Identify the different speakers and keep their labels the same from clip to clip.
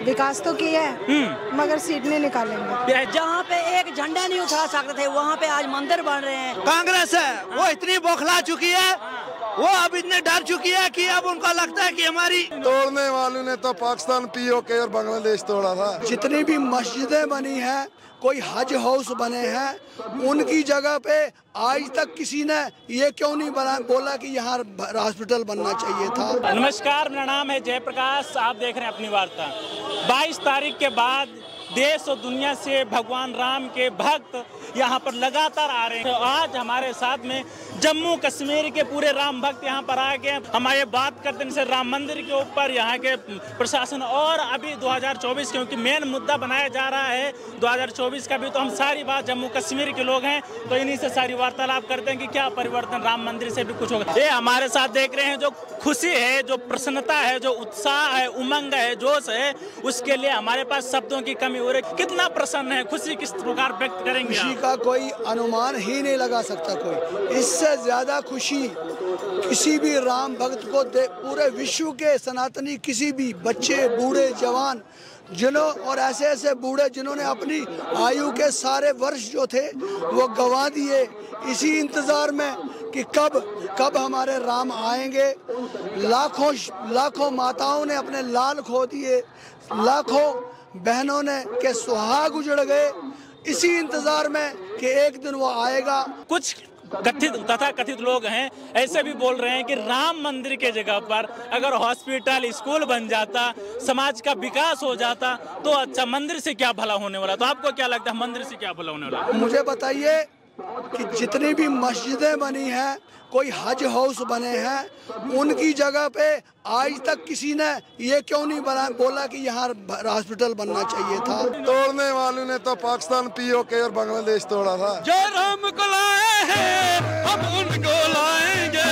Speaker 1: विकास तो किया है मगर सीट नहीं निकालेंगे।
Speaker 2: जहाँ पे एक झंडा नहीं उठा सकते थे वहाँ पे आज मंदिर बन रहे हैं।
Speaker 3: कांग्रेस है वो इतनी बौखला चुकी है, वो अब इतने डर चुकी है कि अब उनको लगता है कि हमारी
Speaker 4: तोड़ने वालों ने तो पाकिस्तान पीओके और बांग्लादेश तोड़ा था।
Speaker 5: जितनी भी मस्जिदें बनी हैं, कोई हज हाउस बने हैं, उनकी जगह पे आज तक किसी ने ये क्यों नहीं बोला कि यहाँ हॉस्पिटल बनना चाहिए था।
Speaker 6: नमस्कार, मेरा नाम है जयप्रकाश, आप देख रहे हैं अपनी वार्ता। 22 तारीख के बाद देश और दुनिया से भगवान राम के भक्त यहाँ पर लगातार आ रहे हैं। तो आज हमारे साथ में जम्मू कश्मीर के पूरे राम भक्त यहाँ पर आ गए। हम ये बात करते हैं राम मंदिर के ऊपर, यहाँ के प्रशासन और अभी 2024 क्योंकि मेन मुद्दा बनाया जा रहा है 2024 का भी, तो हम सारी बात जम्मू कश्मीर के लोग हैं तो इन्हीं से सारी वार्तालाप करते हैं कि क्या परिवर्तन राम मंदिर से भी कुछ होगा। ये हमारे साथ देख रहे हैं जो खुशी है, जो प्रसन्नता है, जो उत्साह है, उमंग है, जोश है, उसके लिए हमारे पास शब्दों की कमी हो रही। कितना प्रसन्न है, खुशी किस प्रकार व्यक्त करेंगे?
Speaker 5: खुशी का कोई अनुमान ही नहीं लगा सकता कोई। इससे ज्यादा खुशी किसी भी राम भक्त को पूरे विश्व के सनातनी किसी भी बच्चे, बूढ़े, जवान और ऐसे ऐसे बूढ़े जिन्होंने अपनी आयु के सारे वर्ष जो थे वो गंवा दिए इसी इंतजार में कि कब हमारे राम आएंगे। लाखों माताओं ने अपने लाल खो दिए, लाखों बहनों ने के सुहाग उजड़ गए इसी इंतजार में कि एक दिन वो आएगा।
Speaker 6: कुछ कथित लोग हैं ऐसे भी बोल रहे हैं कि राम मंदिर के जगह पर अगर हॉस्पिटल, स्कूल बन जाता, समाज का विकास हो जाता तो अच्छा, मंदिर से क्या भला होने वाला? तो आपको क्या लगता है मंदिर से क्या भला होने वाला?
Speaker 5: मुझे बताइए कि जितनी भी मस्जिदें बनी हैं, कोई हज हाउस बने हैं, उनकी जगह पे आज तक किसी ने ये क्यों नहीं बोला कि यहाँ हॉस्पिटल बनना चाहिए था।
Speaker 4: तोड़ने वालों ने तो पाकिस्तान पीओके और बांग्लादेश तोड़ा था।
Speaker 3: जो राम को लाए हैं हम उनको लाएंगे।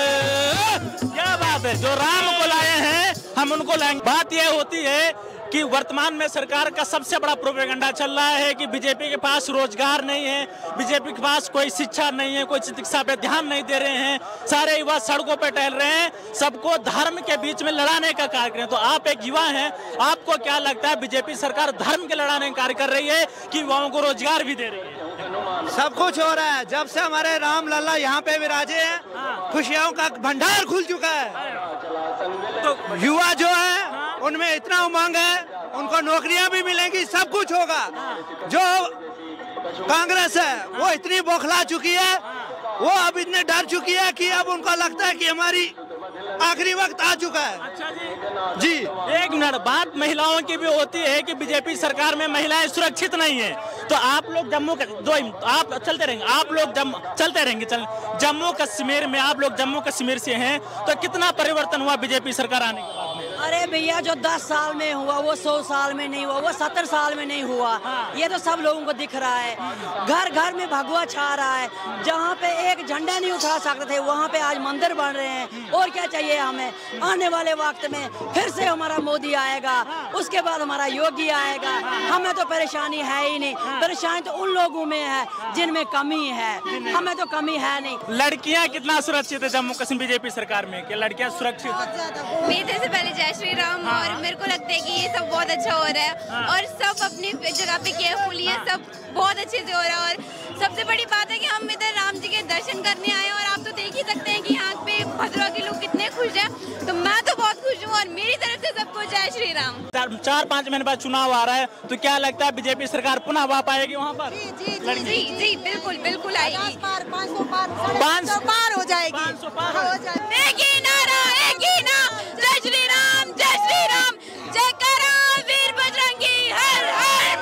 Speaker 6: क्या बात है, जो राम को लाए हैं हम उनको लाएंगे। बात यह होती है कि वर्तमान में सरकार का सबसे बड़ा प्रोपेगेंडा चल रहा है कि बीजेपी के पास रोजगार नहीं है, बीजेपी के पास कोई शिक्षा नहीं है, कोई चिकित्सा पे ध्यान नहीं दे रहे हैं, सारे युवा सड़कों पे टहल रहे हैं, सबको धर्म के बीच में लड़ाने का कार्य कर रहे हैं। तो आप एक युवा हैं, आपको क्या लगता है बीजेपी सरकार धर्म के लड़ाने का कार्य कर रही है कि युवाओं को रोजगार भी दे रही है?
Speaker 3: सब कुछ हो रहा है। जब से हमारे राम लल्ला यहाँ पे विराजे हैं, खुशियों का भंडार खुल चुका है। तो युवा जो है उनमें इतना उमंग है, उनको नौकरियां भी मिलेंगी, सब कुछ होगा। जो कांग्रेस है वो इतनी बौखला चुकी है, वो अब इतने डर चुकी है कि अब उनको लगता है कि हमारी आखिरी वक्त आ चुका है।
Speaker 6: अच्छा जी, एक मिनट, बात महिलाओं की भी होती है कि बीजेपी सरकार में महिलाएं सुरक्षित नहीं है। तो आप लोग आप चलते रहेंगे, आप लोग चलते रहेंगे जम्मू कश्मीर में, आप लोग जम्मू कश्मीर से हैं, तो कितना परिवर्तन हुआ बीजेपी सरकार आने के बाद में?
Speaker 2: अरे भैया, जो 10 साल में हुआ वो 100 साल में नहीं हुआ, वो 70 साल में नहीं हुआ। ये तो सब लोगों को दिख रहा है। घर घर में भगवा छा रहा है। जहाँ पे एक झंडा नहीं उठा सकते थे वहाँ पे आज मंदिर बन रहे हैं। और क्या चाहिए हमें? आने वाले वक्त में फिर से हमारा मोदी आएगा, उसके बाद हमारा योगी आएगा। हमें तो परेशानी है ही नहीं, परेशानी तो उन लोगों में है जिनमें कमी है, हमें तो कमी है नहीं।
Speaker 6: लड़कियाँ कितना सुरक्षित है जम्मू कश्मीर बीजेपी सरकार में? क्या लड़कियाँ सुरक्षित है?
Speaker 7: मेरे से पहले जय श्री राम। और मेरे को लगता है कि ये सब बहुत अच्छा हो रहा है और सब अपनी जगह पे केयरफुल, ये सब बहुत अच्छे से हो रहा है। और सबसे बड़ी बात है कि हम इधर राम जी के दर्शन करने आए और आप तो देख ही सकते हैं कि यहाँ पे भद्रवा के लोग कितने खुश हैं। तो मैं तो बहुत खुश हूँ और मेरी तरफ से सबको जय श्री राम।
Speaker 6: 4-5 महीने बाद चुनाव आ रहा है, तो क्या लगता है बीजेपी सरकार पुनः वापस आएगी वहाँ पर?
Speaker 7: जी बिल्कुल बिल्कुल आएगी।
Speaker 1: 500 पार हो जाएगी।
Speaker 6: 500 पार हो जाएगी।
Speaker 7: एक ही नारा, एक ही नाम, जय श्री राम, जय श्री राम, जय करा वीर बजरंगी, हर हर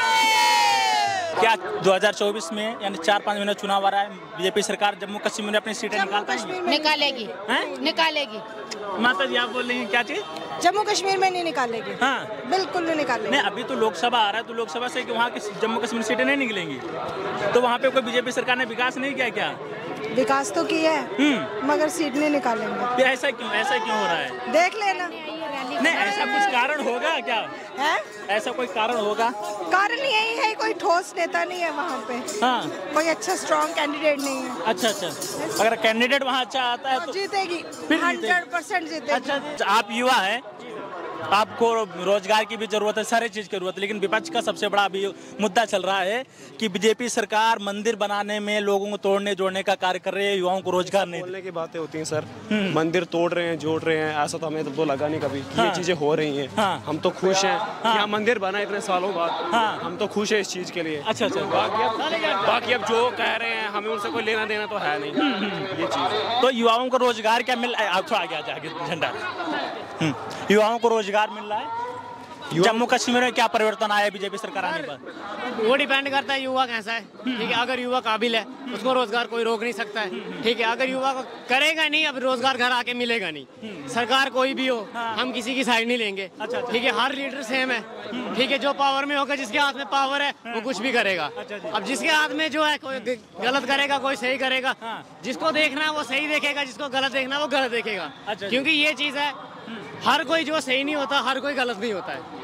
Speaker 7: महादेव।
Speaker 6: क्या 2024 में यानी 4-5 महीने चुनाव आ रहा है, बीजेपी सरकार जम्मू कश्मीर में अपनी सीटें
Speaker 7: निकालेगी? निकालेगी।
Speaker 6: माता जी, आप बोल रही हैं क्या चीज?
Speaker 1: जम्मू कश्मीर में नहीं निकालेगी।
Speaker 6: हाँ,
Speaker 1: बिल्कुल नहीं निकालेगी।
Speaker 6: नहीं, अभी तो लोकसभा आ रहा है, तो लोकसभा से कि वहाँ की जम्मू कश्मीर सीटें नहीं निकलेंगी, तो वहाँ पे कोई बीजेपी सरकार ने विकास नहीं किया क्या?
Speaker 1: विकास तो किया है मगर सीट नहीं निकालेंगे।
Speaker 6: ऐसा क्यों हो रहा है?
Speaker 1: देख लेना।
Speaker 6: नहीं, ऐसा कुछ कारण होगा क्या?
Speaker 1: है?
Speaker 6: ऐसा कोई कारण होगा?
Speaker 1: कारण यही है, कोई ठोस नेता नहीं है वहाँ पे।
Speaker 6: हाँ,
Speaker 1: कोई अच्छा स्ट्रॉन्ग कैंडिडेट नहीं है।
Speaker 6: अच्छा, अगर कैंडिडेट वहाँ अच्छा आता है तो
Speaker 1: जीतेगी,
Speaker 6: फिर
Speaker 1: 100% जीतेगी।
Speaker 6: अच्छा, आप युवा हैं, आपको रोजगार की भी जरूरत है, सारी चीज की जरूरत है, लेकिन विपक्ष का सबसे बड़ा अभी मुद्दा चल रहा है कि बीजेपी सरकार मंदिर बनाने में लोगों को तोड़ने जोड़ने का कार्य कर रही है, युवाओं को रोजगार नहीं
Speaker 8: बोलने की बातें होती हैं सर। मंदिर तोड़ रहे हैं, जोड़ रहे हैं, ऐसा तो हमें तो लगा नहीं कभी कि ये चीजें हो रही हैं। हम तो खुश हैं कि यहाँ मंदिर बना इतने सालों बाद, हम तो खुश है इस चीज के लिए।
Speaker 6: अच्छा।
Speaker 8: बाकी अब जो कह रहे हैं हमें उनसे कोई लेना देना तो है नहीं ये चीज।
Speaker 6: तो युवाओं को रोजगार क्या मिल, आप थोड़ा आगे आगे झंडा, युवाओं को रोजगार मिल रहा है? जम्मू कश्मीर में क्या परिवर्तन आया बीजेपी सरकार आने पर?
Speaker 9: वो डिपेंड करता है युवा कैसा है, ठीक है। अगर युवा काबिल है उसको रोजगार कोई रोक नहीं सकता है, ठीक है। अगर युवा को करेगा नहीं, अब रोजगार घर आके मिलेगा नहीं। सरकार कोई भी हो, हम किसी की साइड नहीं लेंगे, ठीक है। हर लीडर सेम है, ठीक है। जो पावर में होगा, जिसके हाथ में पावर है वो कुछ भी करेगा। अब जिसके हाथ में जो है, कोई गलत करेगा, कोई सही करेगा। जिसको देखना है वो सही देखेगा, जिसको गलत देखना है वो गलत देखेगा, क्योंकि ये चीज है, हर कोई जो सही नहीं होता, हर कोई गलत नहीं होता है।